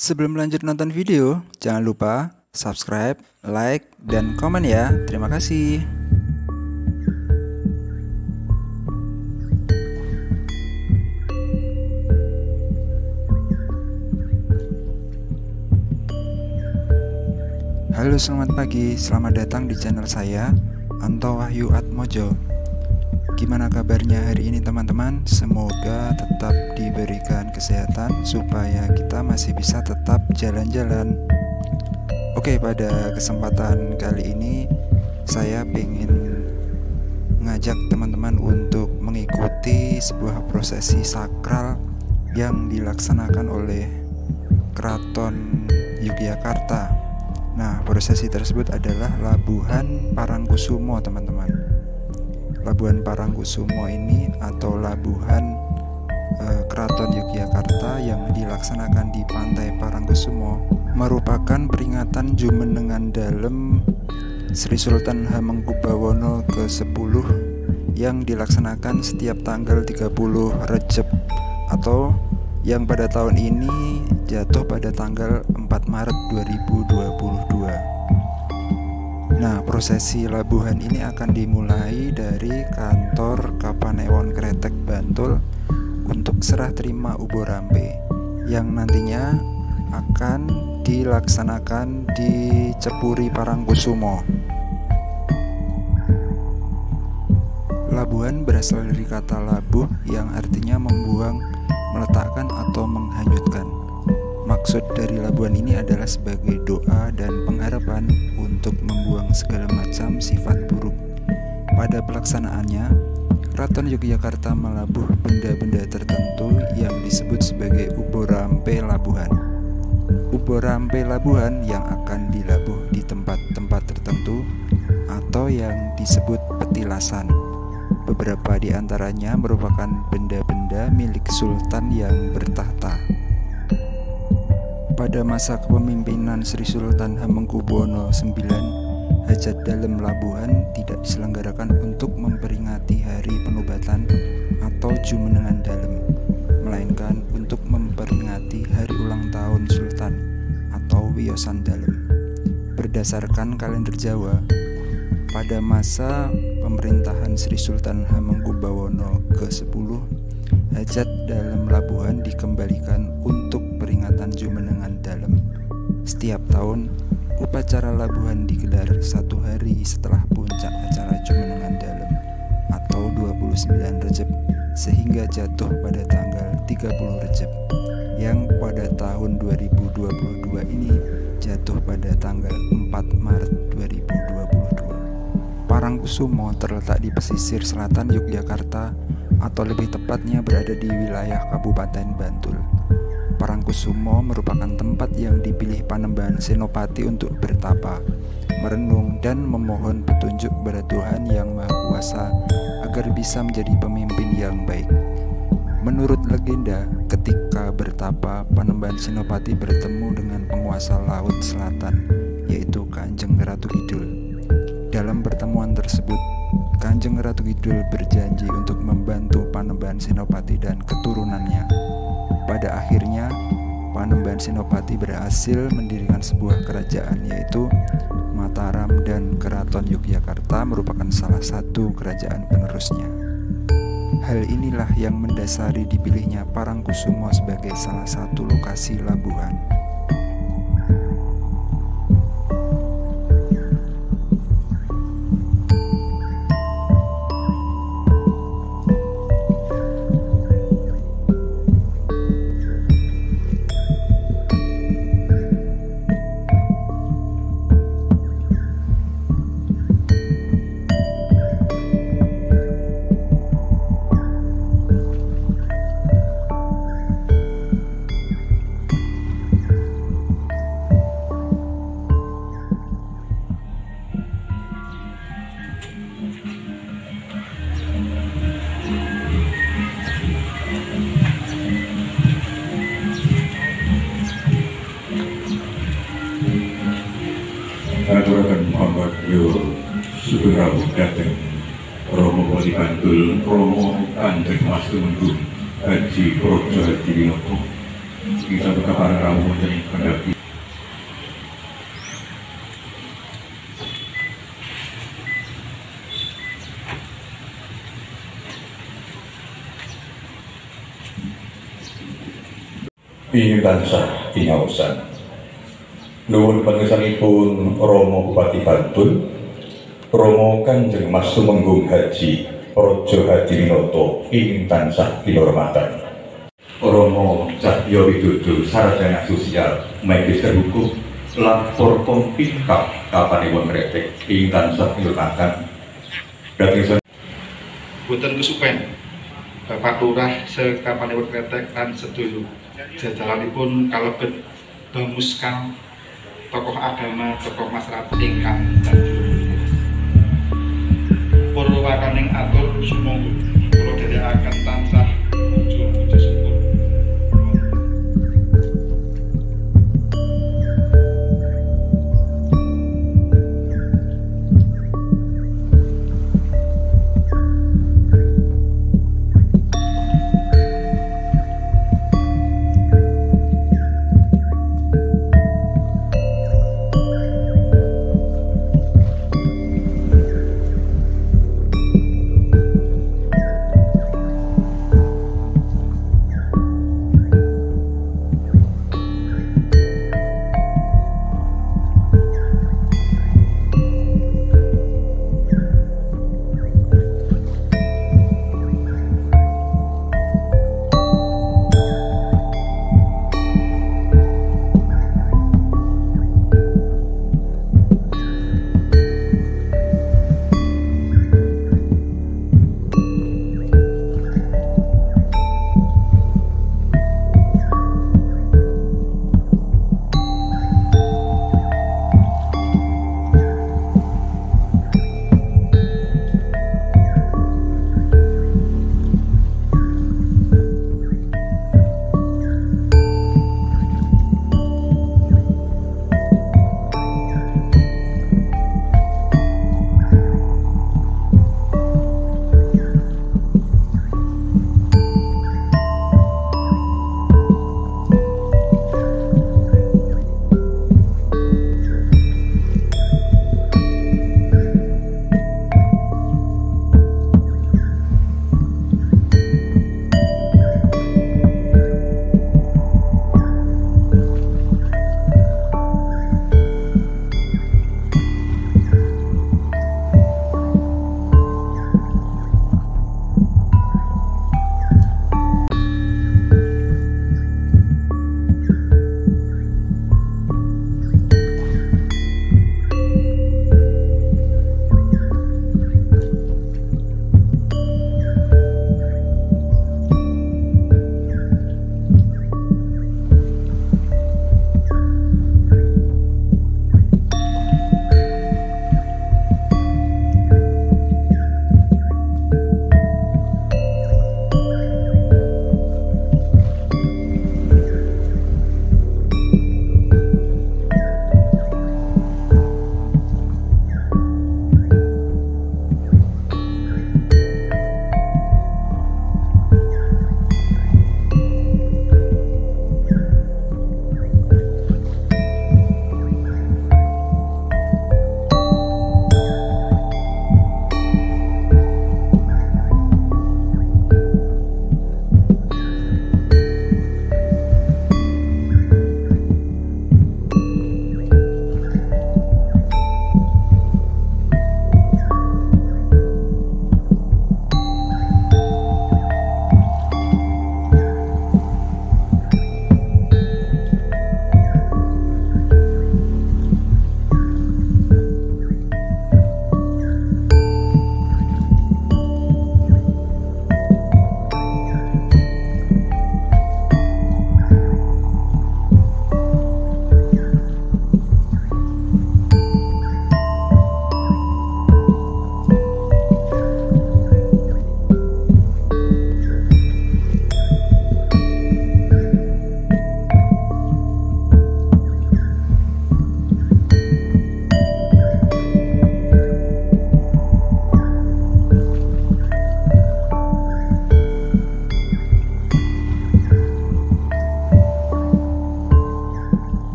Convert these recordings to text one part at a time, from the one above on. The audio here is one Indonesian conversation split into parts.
Sebelum lanjut nonton video, jangan lupa subscribe, like, dan komen ya. Terima kasih. Halo, selamat pagi. Selamat datang di channel saya, Anto Wahyu Atmojo. Gimana kabarnya hari ini teman-teman? Semoga tetap diberikan kesehatan supaya kita masih bisa tetap jalan-jalan. Oke, pada kesempatan kali ini saya ingin ngajak teman-teman untuk mengikuti sebuah prosesi sakral yang dilaksanakan oleh Keraton Yogyakarta. Nah, prosesi tersebut adalah Labuhan Parangkusumo, teman-teman. Labuhan Parangkusumo ini atau Labuhan Keraton Yogyakarta yang dilaksanakan di Pantai Parangkusumo merupakan peringatan Jumenengan Dalem Sri Sultan Hamengkubuwono ke-10 yang dilaksanakan setiap tanggal 30 Recep atau yang pada tahun ini jatuh pada tanggal 4 Maret 2022. Nah, prosesi labuhan ini akan dimulai dari kantor Kapanewon Kretek Bantul untuk serah terima Ubo Rampe yang nantinya akan dilaksanakan di Cepuri Parangkusumo. Labuhan berasal dari kata labuh yang artinya membuang, meletakkan atau menghanyutkan. Maksud dari labuhan ini adalah sebagai doa dan pengharapan untuk membuang segala macam sifat buruk. Pada pelaksanaannya, Keraton Yogyakarta melabuh benda-benda tertentu yang disebut sebagai Ubo Rampe Labuhan. Ubo Rampe Labuhan yang akan dilabuh di tempat-tempat tertentu atau yang disebut petilasan. Beberapa di antaranya merupakan benda-benda milik sultan yang bertahta. Pada masa kepemimpinan Sri Sultan Hamengkubuwono IX, hajat dalam labuhan tidak diselenggarakan untuk memperingati hari penobatan atau Jumenengan Dalem, melainkan untuk memperingati hari ulang tahun Sultan atau Wiyosan Dalem. Berdasarkan kalender Jawa, pada masa pemerintahan Sri Sultan Hamengkubuwono ke-10, hajat dalam labuhan dikembalikan untuk peringatan Jumenengan Dalem. Setiap tahun, upacara labuhan digelar satu hari setelah puncak acara Jumenengan Dalem atau 29 Recep, sehingga jatuh pada tanggal 30 Recep, yang pada tahun 2022 ini jatuh pada tanggal 4 Maret 2022. Parangkusumo terletak di pesisir selatan Yogyakarta, atau lebih tepatnya berada di wilayah Kabupaten Bantul. Parangkusumo merupakan tempat yang dipilih Panembahan Senopati untuk bertapa, merenung, dan memohon petunjuk kepada Tuhan Yang Maha Kuasa agar bisa menjadi pemimpin yang baik. Menurut legenda, ketika bertapa, Panembahan Senopati bertemu dengan penguasa Laut Selatan, yaitu Kanjeng Ratu Kidul. Dalam pertemuan tersebut, Kanjeng Ratu Kidul berjanji untuk membantu Panembahan Senopati dan keturunannya. Pada akhirnya, Panembahan Senopati berhasil mendirikan sebuah kerajaan, yaitu Mataram, dan Keraton Yogyakarta merupakan salah satu kerajaan penerusnya. Hal inilah yang mendasari dipilihnya Parangkusumo sebagai salah satu lokasi labuhan. Aturaken Muhammad yo Sugeng Dateng Romo Wali Bantul, Romo Kanjeng Mas Tumenggung Haji Projo Haji Winoko Kita berkabar ramu menjadi kendaki. Ingin tansah ingaosan nuwun pangersanipun Romo Bupati Bantul, Romo Kanjeng Mas Tumenggung Haji Praja Hadinata ingin tansah kinurmatan Romo Cahyo Widodo Sarjana Sosial Magister Hukum lan Forkom Pinkap Kapanewon Kretek ingin tansah kinurmatan dhateng boten kesupen Bapak Lurah sekapanewon Kretek lan sedaya jajaranipun kalebet bamuskang tokoh agama, tokoh masyarakat ingkang purwakaning atur sumangga kula dherekaken tansah muji syukur.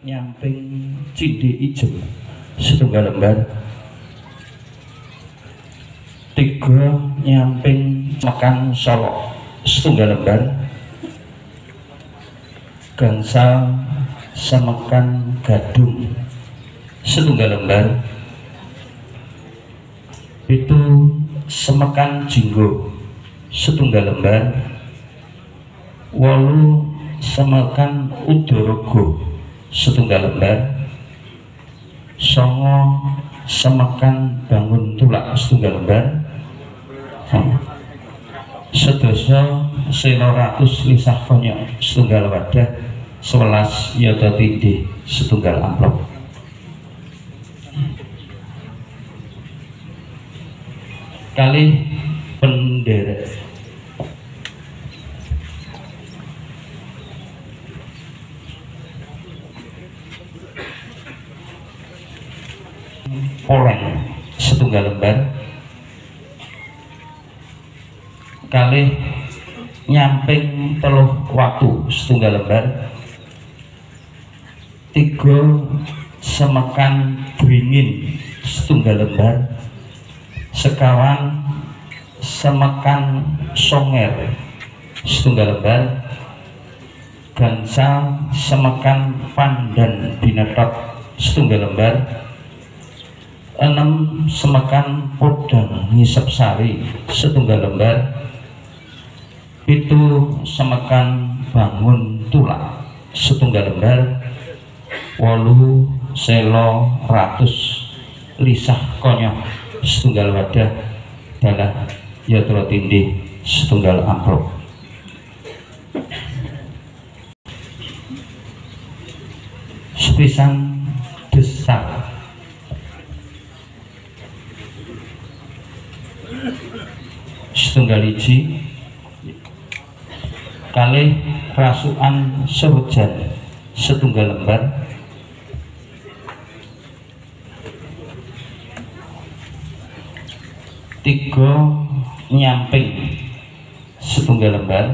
nyamping Cindi Ijem setunggal lembar. 3 nyamping Semekan Solo setunggal lembar. Gangsal Semekan Gadung setunggal lembar. 7 Semekan Jinggo setunggal lembar. 8 Semekan Udaraga setunggal lembar. 9 Semekan Bangun Tulak setunggal lembar. 11 Sela Ratus Lisah Konyok setunggal wadah. 11 Yata Tindih setunggal amplop. Kalih penderet poleng setunggal lembar. Kalih nyamping teluh watu setunggal lembar. 3 Semekan Beringin setunggal lembar. 9 Semekan Songer setunggal lembar. Gangsal Semekan Pandan Binetot setunggal lembar. 6 Semekan Podang Ngisep Sari setunggal lembar. 7 Semekan Bangun Tulak setunggal lembar. 8 Selo Ratus Lisah Konyok setunggal wadah. Dalah Yatra Tindih setunggal amplop. Sepisan Desar setunggal iji. Kalih Rasukan Surjan setunggal lembar. 3 nyamping setunggal lembar.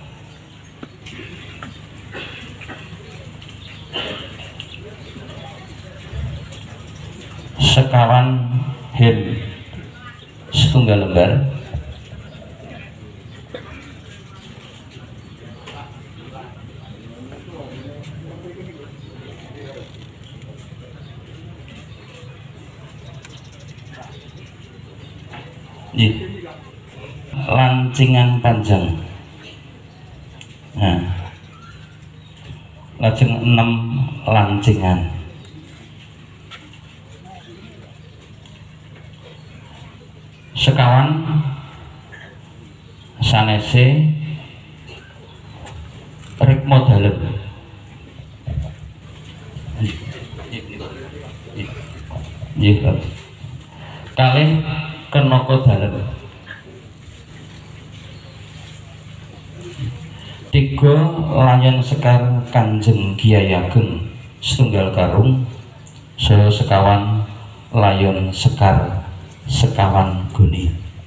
9 hem setunggal lembar. 5 lancingan panjang. Nah, lajeng 6 lancingan. Sekawan sanese rikma dalem. Nggih. Kalih kenaka dalem. 3 layan sekar Kanjeng Kyai Ageng setunggal karung. Saya sekawan layon sekar sekawan guni.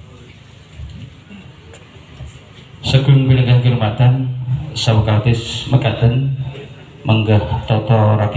Sugeng pinanggan kehormatan sawekatis mekaten menggah tata rakit.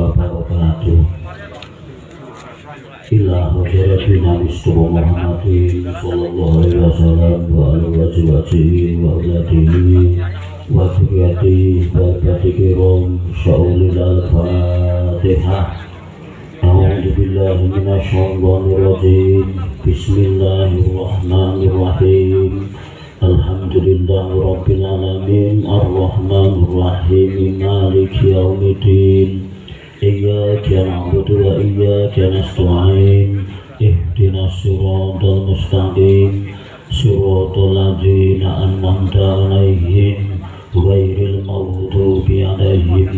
wabarakatuh. Ila hadirat Nabi Muhammadin sallallahu alaihi wasallam wa alihi wa auladihi wa dzurriyyatihi wa batikrom syaulil al-fatihah. A'udzu billahi minasyaitonir rajim. Bismillahirrahmanirrahim. Alhamdulillahi rabbil alamin arrahmanir rahim maliki yaumiddin. Iyyaka na'budu wa iyyaka nasta'in. Ihdinas siratal mustaqim. Siratal ladzina an'amta 'alaihim ghairil maghdubi 'alaihim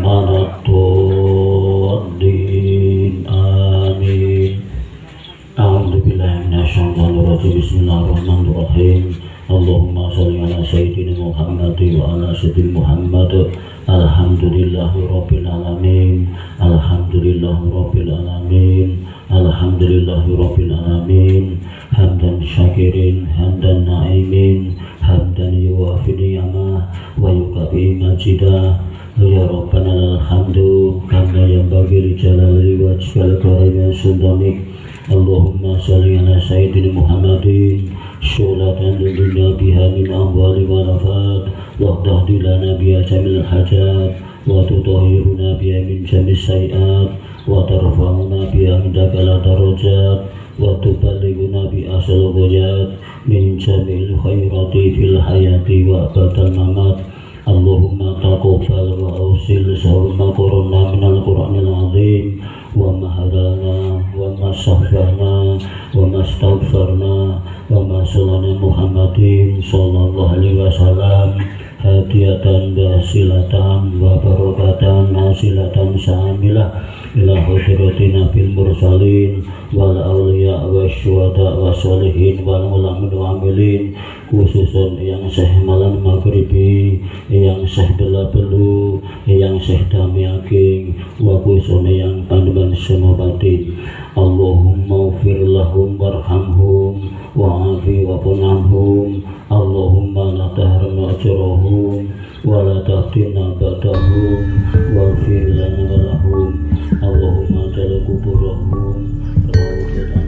waladdallin. Amin. A'udzu billahi minasyaitonir rajim. Bismillahirrahmanirrahim. Allahumma sholli ala sayyidina Muhammad wa ala sayyidina Muhammad. Alhamdulillahi rabbil alamin. Alhamdulillahi rabbil alamin. Alhamdulillahi rabbil alamin. Hamdan syakirin, hamdan na'imin, hamdan yuwafi ni'amah wa yukafi majidah. Ya Rabbana alhamdu kama yanbaghi li jalali wajhikal karim sultanik. Allahumma sholli ala sayyidina Muhammadin syulatan dunya biha min amwali wa nafat wa tahdi lana biha jamil hajat wa tutahhiruna biha min jamis sayiat wa tarfa'una biha indaka darajat wa tuballighuna bi asal ghayat min jamil khairati fil hayati wa batal mamat. Allahumma taqabbal wa awsil sawma qurana minal qur'anil azim wa mahadana wa masaffahna wa mastaghfarna wa masalana Muhammadin sallallahu alaihi wasallam hadiyatan basilatan wa barakatan nasilatan syamilah ila hadratina bil mursalin wal awliya wa syuhada wa sholihin wal ulama wa amilin, khususan yang Syekh Malam Maghribi, yang Syekh Bela Belu, yang Syekh Dami Aking, wa khususnya yang Pandeman Senopati. Allahumma ufir lahum warhamhum wa afi wa punamhum. Allahumma la tahrimna ajrahum wa la tahtimna ba'dahum wa ufir lana wa lahum. Allahumma jala kuburahum rawdatan.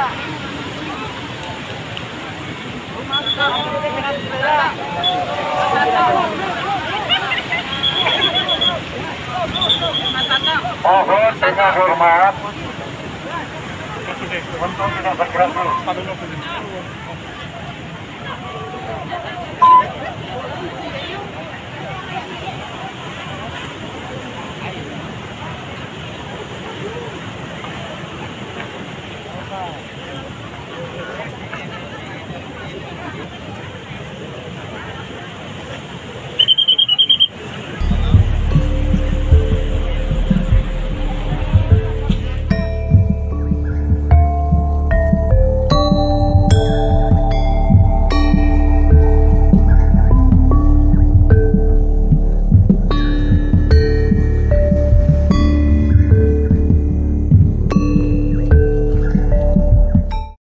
Mohon dengan hormat untuk tidak bergerak dulu.